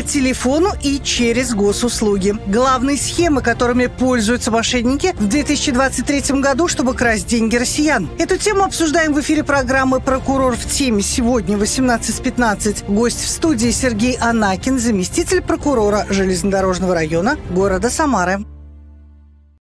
телефону и через госуслуги. Главные схемы, которыми пользуются мошенники в 2023 году, чтобы красть деньги россиян. Эту тему обсуждаем в эфире программы «Прокурор в теме». Сегодня 18:15. Гость в студии Сергей Анакин, заместитель прокурора железнодорожного района города Самары.